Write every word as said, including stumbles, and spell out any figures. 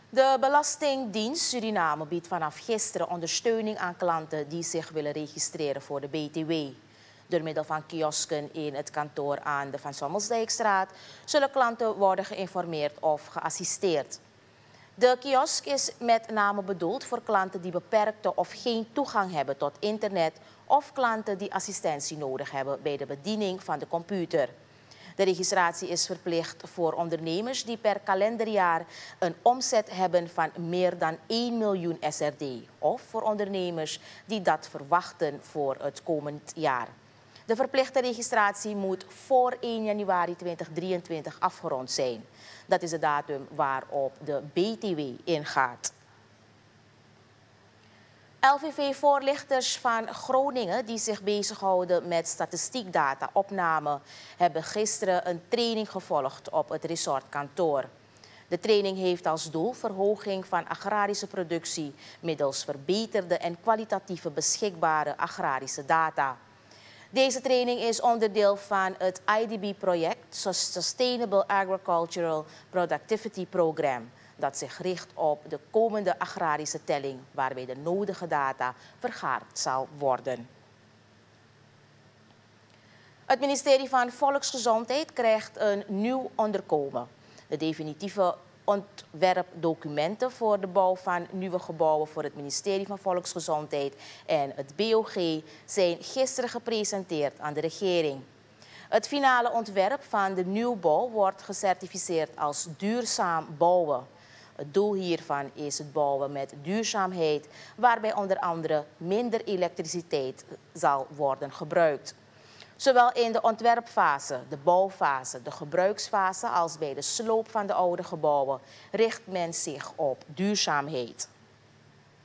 De Belastingdienst Suriname biedt vanaf gisteren ondersteuning aan klanten die zich willen registreren voor de B T W. Door middel van kiosken in het kantoor aan de Van Sommelsdijkstraat zullen klanten worden geïnformeerd of geassisteerd. De kiosk is met name bedoeld voor klanten die beperkte of geen toegang hebben tot internet of klanten die assistentie nodig hebben bij de bediening van de computer. De registratie is verplicht voor ondernemers die per kalenderjaar een omzet hebben van meer dan één miljoen S R D of voor ondernemers die dat verwachten voor het komend jaar. De verplichte registratie moet voor één januari tweeduizend drieëntwintig afgerond zijn. Dat is de datum waarop de B T W ingaat. L V V-voorlichters van Groningen die zich bezighouden met statistiekdata-opname hebben gisteren een training gevolgd op het resortkantoor. De training heeft als doel verhoging van agrarische productie middels verbeterde en kwalitatieve beschikbare agrarische data. Deze training is onderdeel van het I D B-project Sustainable Agricultural Productivity Program, dat zich richt op de komende agrarische telling, waarbij de nodige data vergaard zal worden. Het ministerie van Volksgezondheid krijgt een nieuw onderkomen. De definitieve ontwerpdocumenten voor de bouw van nieuwe gebouwen voor het ministerie van Volksgezondheid en het B O G zijn gisteren gepresenteerd aan de regering. Het finale ontwerp van de nieuwbouw wordt gecertificeerd als duurzaam bouwen. Het doel hiervan is het bouwen met duurzaamheid, waarbij onder andere minder elektriciteit zal worden gebruikt. Zowel in de ontwerpfase, de bouwfase, de gebruiksfase als bij de sloop van de oude gebouwen richt men zich op duurzaamheid.